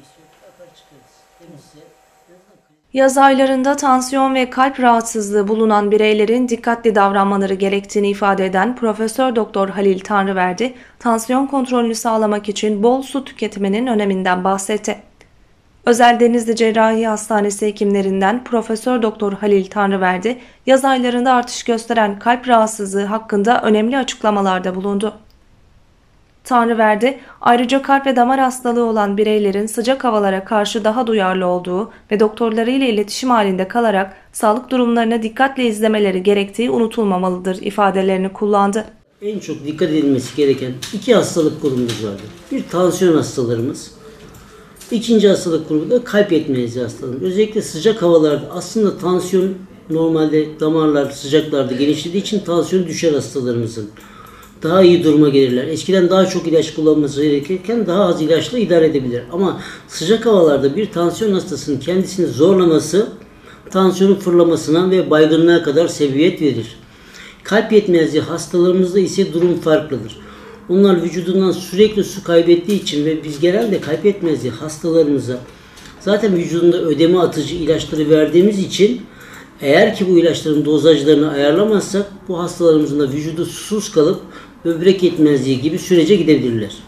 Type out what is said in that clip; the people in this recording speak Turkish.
Yaz aylarında tansiyon ve kalp rahatsızlığı bulunan bireylerin dikkatli davranmaları gerektiğini ifade eden Profesör Doktor Halil Tanrıverdi, tansiyon kontrolünü sağlamak için bol su tüketiminin öneminden bahsetti. Özel Denizli Cerrahi Hastanesi hekimlerinden Profesör Doktor Halil Tanrıverdi, yaz aylarında artış gösteren kalp rahatsızlığı hakkında önemli açıklamalarda bulundu. Tanrıverdi, ayrıca kalp ve damar hastalığı olan bireylerin sıcak havalara karşı daha duyarlı olduğu ve doktorlarıyla iletişim halinde kalarak sağlık durumlarını dikkatle izlemeleri gerektiği unutulmamalıdır ifadelerini kullandı. En çok dikkat edilmesi gereken iki hastalık grubumuz vardır. Bir tansiyon hastalarımız, ikinci hastalık grubu da kalp yetmezliği hastalarımız. Özellikle sıcak havalarda aslında tansiyon normalde damarlar sıcaklarda genişlediği için tansiyon düşer hastalarımızın. Daha iyi duruma gelirler. Eskiden daha çok ilaç kullanması gerekirken daha az ilaçla idare edebilir. Ama sıcak havalarda bir tansiyon hastasının kendisini zorlaması tansiyonun fırlamasına ve baygınlığa kadar sebebiyet verir. Kalp yetmezliği hastalarımızda ise durum farklıdır. Onlar vücudundan sürekli su kaybettiği için ve biz genelde kalp yetmezliği hastalarımıza zaten vücudunda ödeme atıcı ilaçları verdiğimiz için eğer ki bu ilaçların dozajlarını ayarlamazsak bu hastalarımızın da vücudu susuz kalıp böbrek yetmezliği gibi sürece gidebilirler.